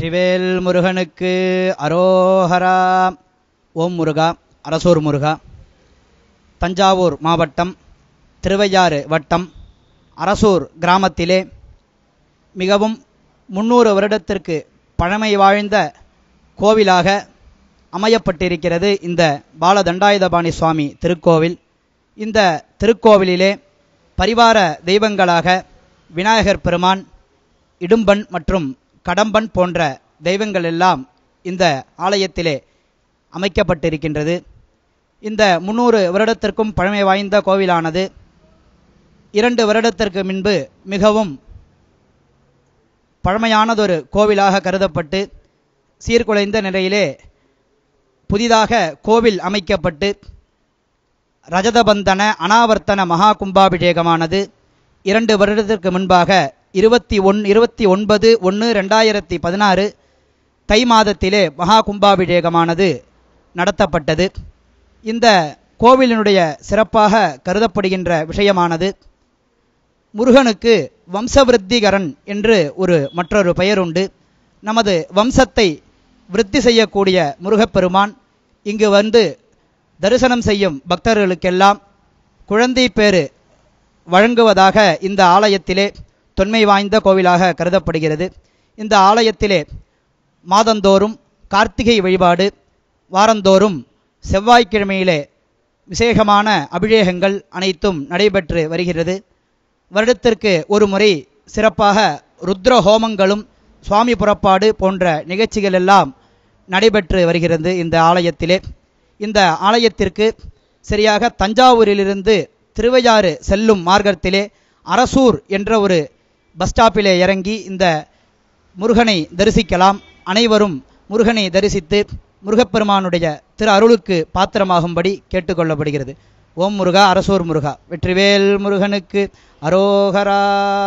வெற்றிவேல் முருகனுக்கு அரோஹரா. ஓம் முருகா. அரசூர் முருகா. தஞ்சாவூர் மாவட்டம் திருவையாறு வட்டம் அரசூர் கிராமத்திலே மிகவும் 300 வருடத்திற்கு பழமை வாய்ந்த கோவிலாக அமையப்பட்டிருக்கிறது இந்த பாலதண்டாயுதபாணி சுவாமி திருக்கோவில். இந்த திருக்கோவிலிலே பரிவார தெய்வங்களாக விநாயகர் பெருமான், இடும்பன் மற்றும் கடம்பன் போன்ற தெய்வங்கள் எல்லாம் இந்த ஆலயத்திலே அமைக்கப்பட்டிருக்கின்றது. இந்த 300 வருடத்திற்கும் பழமை வாய்ந்த கோவிலானது 2 வருடத்திற்கு முன்பு மிகவும் பழமையானதொரு கோவிலாக கருதப்பட்டு சீர்குலைந்த நிலையிலே புதிதாக கோவில் அமைக்கப்பட்டு ரஜதபந்தன அனாவர்த்தன மகா கும்பாபிஷேகமானது 2 வருடத்திற்கு முன்பாக 29/1/2016 தை மாதத்திலே மகா கும்பாபிஷேகமானது நடத்தப்பட்டது. இந்த கோவிலினுடைய சிறப்பாக கருதப்படுகின்ற விஷயமானது முருகனுக்கு வம்சவிருத்திகரன் என்று மற்றொரு பெயர் உண்டு. நமது வம்சத்தை விருத்தி செய்யக்கூடிய முருகப்பெருமான் இங்கு வந்து தரிசனம் செய்யும் பக்தர்களுக்கெல்லாம் குழந்தை பேறு வழங்குவதாக இந்த ஆலயத்திலே தொன்மை வாய்ந்த கோவிலாக கருதப்படுகிறது. இந்த ஆலயத்திலே மாதந்தோறும் கார்த்திகை வழிபாடு, வாரந்தோறும் செவ்வாய்க்கிழமையிலே விசேஷமான அபிஷேகங்கள் அனைத்தும் நடைபெற்று வருகிறது. வருடத்திற்கு ஒரு முறை சிறப்பாக ருத்ர ஹோமங்களும் சுவாமி புறப்பாடு போன்ற நிகழ்ச்சிகள் எல்லாம் நடைபெற்று வருகிறது இந்த ஆலயத்திலே. இந்த ஆலயத்திற்கு சரியாக தஞ்சாவூரிலிருந்து திருவையாறு செல்லும் மார்க்கத்திலே அரசூர் என்ற ஒரு பஸ் ஸ்டாப்பிலே இறங்கி இந்த முருகனை தரிசிக்கலாம். அனைவரும் முருகனை தரிசித்து முருகப்பெருமானுடைய திரு அருளுக்கு பாத்திரமாகும்படி கேட்டுக்கொள்ளப்படுகிறது. ஓம் முருகா. அரசூர் முருகா. வெற்றிவேல் முருகனுக்கு அரோகரா.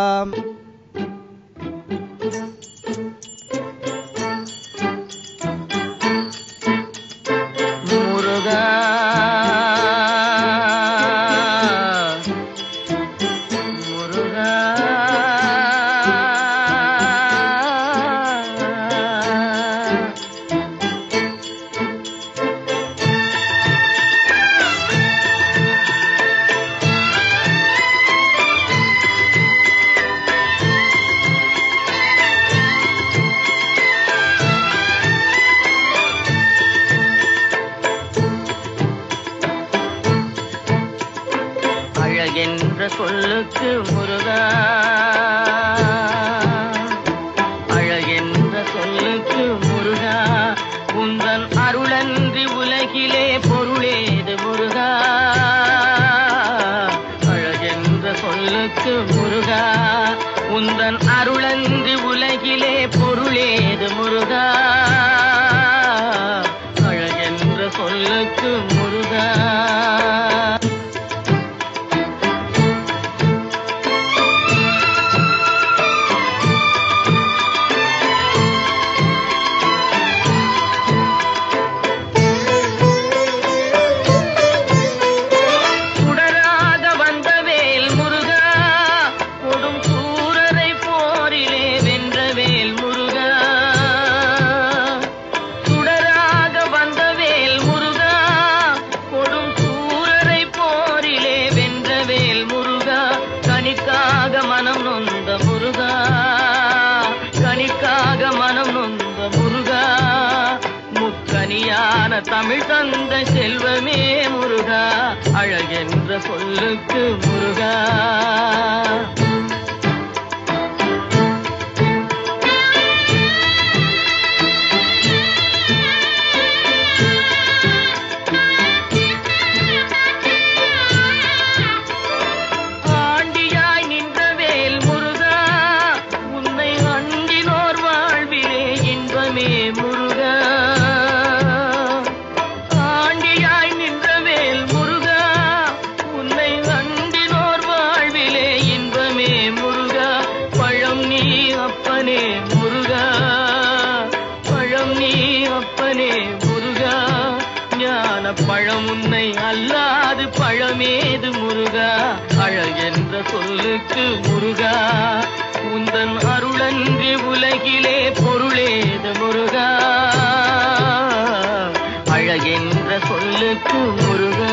சொல்லுக்கு முருகா, அழகென்ற சொல்லுக்கு முருகா, உந்தன் அருளன்றி உலகிலே பொருளேது முருகா. அழகென்ற சொல்லுக்கு முருகா, உந்தன் அருளன்றி உலகிலே பொருளேது முருகா. அழகென்ற சொல்லுக்கு முருகா. தமிழ் தந்த செல்வமே முருகா, அழகென்ற சொல்லுக்கு முருகா. ஆண்டியாய் நின்றவேல் முருகா, உன்னை அண்டினோர் வாழ்விலே இன்பமே முருகா. பழம் உன்னை அல்லாது பழமேது முருகா, அழகென்ற சொல்லுக்கு முருகா, உந்தன் அருள் அருளன்றி உலகிலே பொருளேது முருகா அழகென்ற சொல்லுக்கு முருகா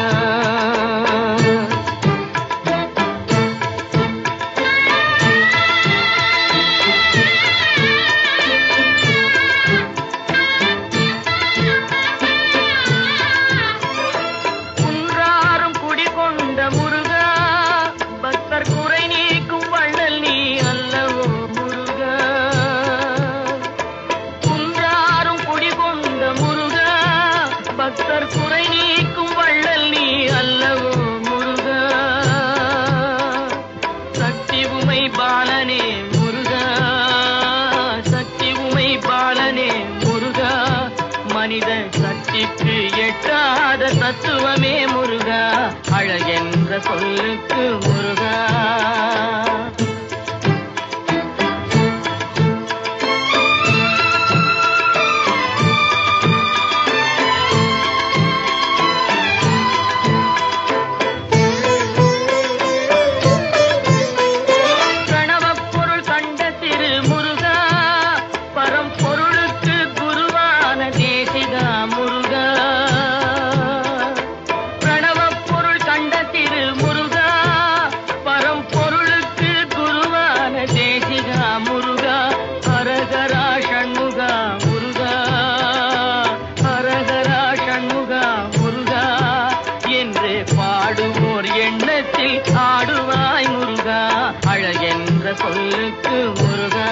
சக்திக்கு எட்டாத தத்துவமே முருகா அழகென்ற சொல்லுக்கு முருகா ஆடுவாய் முருகா அழகென்ற சொல்லுக்கு முருகா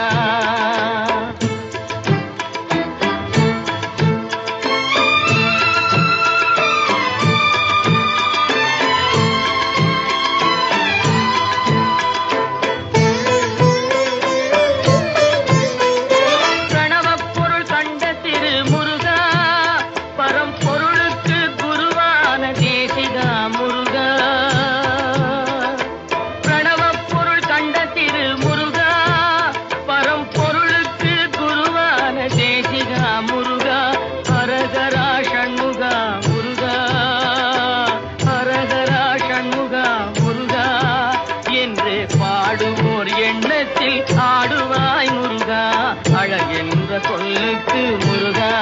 ஆடுவாய் முருகா அழகென்ற சொல்லுக்கு முருகா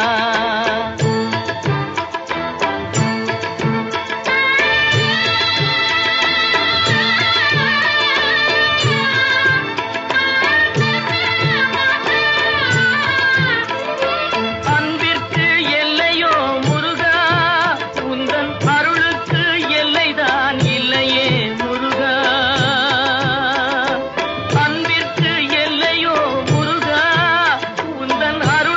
அன்பிற்கு எல்லையோ முருகா உந்தன் அருளுக்கு எல்லைதான் இல்லையே முருகா அன்பிற்கு எல்லையோ முருகா உந்தன் அருள்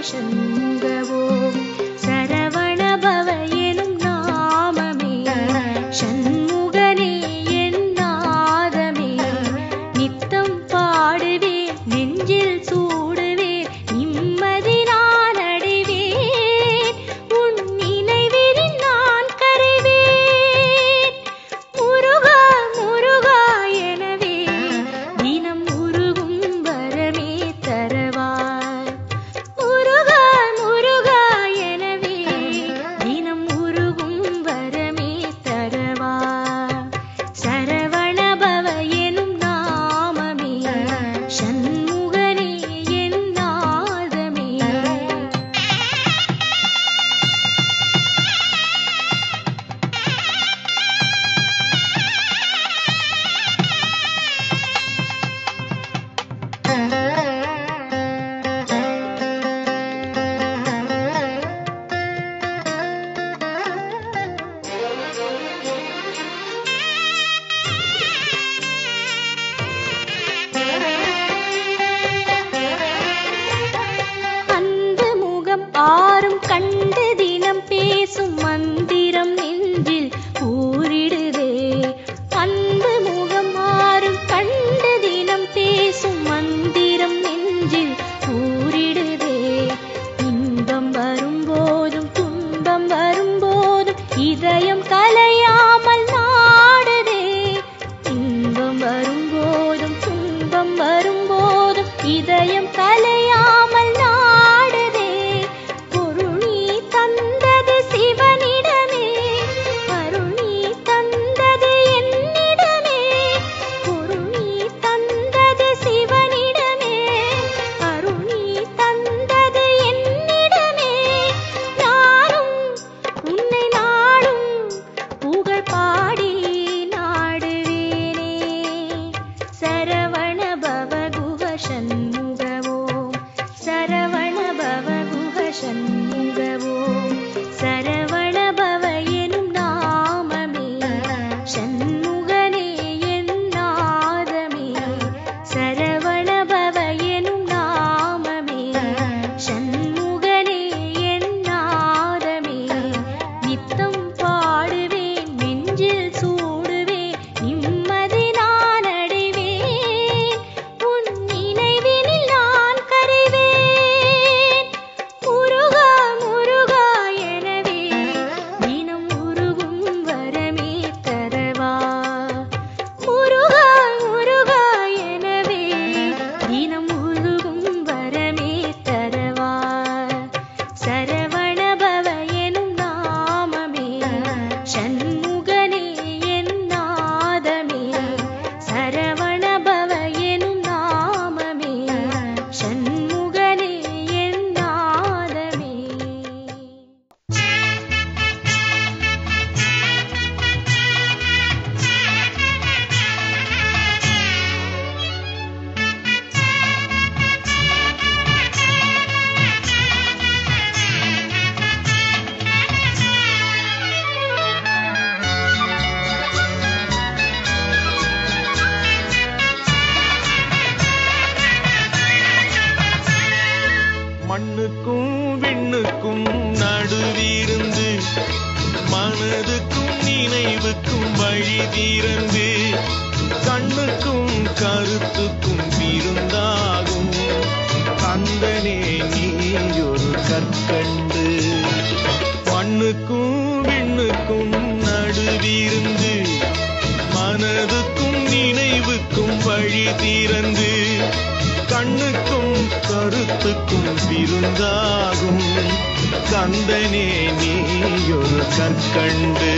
ஷண்முகவோ சரவண பவ எனும் நாமமே ஷண்முகனே என் நாதமே நித்தம் பாடுவேன் நெஞ்சில் சூடுவேன் நிம்மதி நான் அடைவேன் உன் நினைவில் நான் கரைவேன் முருகா முருகா எனவே தினம் உருகும் வரமே தரவாய் முருகா முருகா எனவே தினம் உருகும் வரமே தரவாய் சரவண பவ எனும் நாமமே ஷண்முகனே என் நாதமே அன்பு முகம் ஆறும் கண்டு தினம் பேசும் மந்திரம் நெஞ்சில் ஊறிடுதே அன்பு முகம் ஆறும் கண்டு தினம் பேசும் மந்திரம் நெஞ்சில் ஊறிடுதே இன்பம் வரும்போதும் துன்பம் வரும்போதும் இதயம் கலையாமல் நாடுதே இன்பம் வரும்போதும் துன்பம் வரும்போதும் இதயம் கலையாமல் நாடுதே பொருள் நீ தந்தது சிவனிடமே அருள் நீ தந்தது என்னிடமே பொருள் நீ தந்தது சிவனிடமே அருள் நீ தந்தது என்னிடமே நானும் உன்னை நாடும் புகழ் பாடி நாடுவேனே சரவண பவ குஹ ஷண்முகவோ சரவண பவ குஹ ஷண்முகவோ சரவண பவ எனும் நாமமே ஷண்முகனே என் நாதமே சரவண பவ எனும் நாமமே ஷண்முகனே என் நாதமே நித்தம் பாடுவேன் நெஞ்சில் சூடுவேன் நிம்மதி நான் அடைவேன் உன் நினைவில் நான் கரைவேன் முருகா முருகா எனவே தினம் உருகும் வரமே தரவா முருகா முருகா எனவே தினம் உருகும் வரமே தரவா சரவண பவ எனும் நாமமே ஷண்முகனே என் நாதமே சரவண பவ எனும் நாமமே ஷண்முகனே என் நாதமே மண்ணுக்கும் விண்ணுக்கும் நடுவிருந்து மனதுக்கும் நினைவுக்கும் வழி திறந்து கண்ணுக்கும் கருத்துக்கும் விருந்தாகும் கந்தனே நீயொரு கற்கண்டு மண்ணுக்கும் விண்ணுக்கும் நடுவிருந்து மனதுக்கும் நினைவுக்கும் வழி திறந்து கண்ணுக்கும் கருத்துக்கும் விருந்தாகும் கந்தனே நீயொரு கற்கண்டு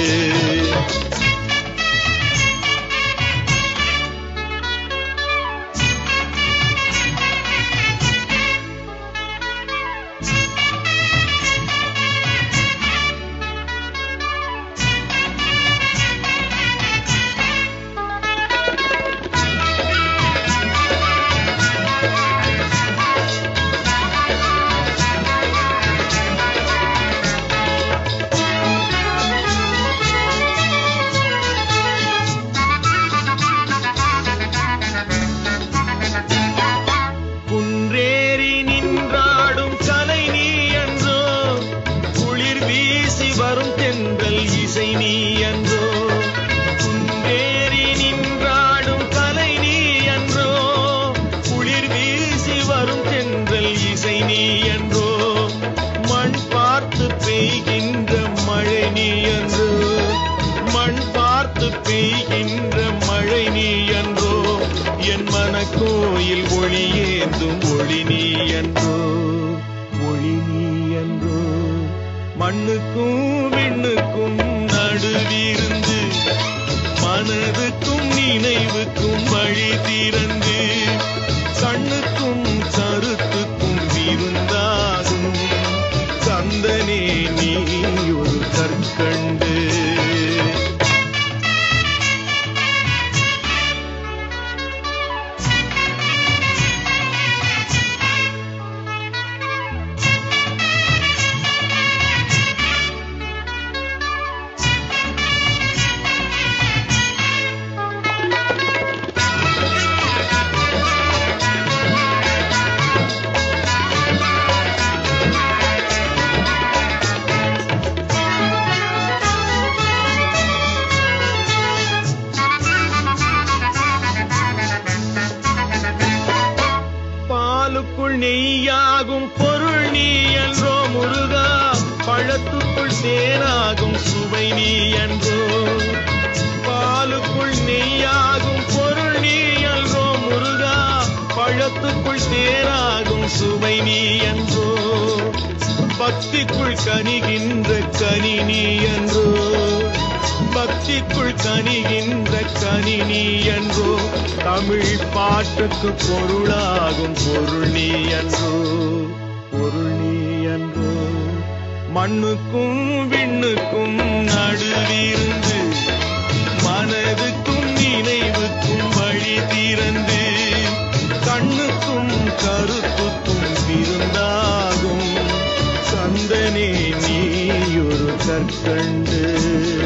என்றோ, மண் பார்த்து பெய்கின்ற மழை நீ என்றோ, மண் பார்த்து பெய்கின்ற மழை நீ என்றோ, என் மனக்கோயில் ஒளியேந்தும் ஒளி நீ என்றோ, ஒளி நீ என்றோ. மண்ணுக்கும் விண்ணுக்கும் நடுவிருந்து மனதுக்கும் நினைவுக்கும் வழி திறந்து கண்ணுக்கும் கருத்துக்கும் விருந்தாகும் கந்தனே நீ ஒரு கற்கண்டு. பாலுக்குள் நெய்யாகும் பொருள் நீ என்றோ முருகா, பழத்துக்குள் தேனாகும் சுவை நீ என்றோ. பாலுக்குள் நெய்யாகும் பொருள் நீ என்றோ முருகா, பழத்துக்குள் தேனாகும் சுவை நீ என்றோ. பக்திக்குள் கனிகின்ற கனி நீ என்றோ, பக்திக்குள் கனிகின்ற கனி நீ என்றோ. தமிழ் பாட்டுக்கு பொருளாகும் பொருள் நீ என்றோ, பொருள் நீ என்றோ. மண்ணுக்கும் விண்ணுக்கும் நடுவிருந்து மனதுக்கும் நினைவுக்கும் வழி திறந்து கண்ணுக்கும் கருத்துக்கும் விருந்தாகும் கந்தனே நீ ஒரு கற்கண்டு.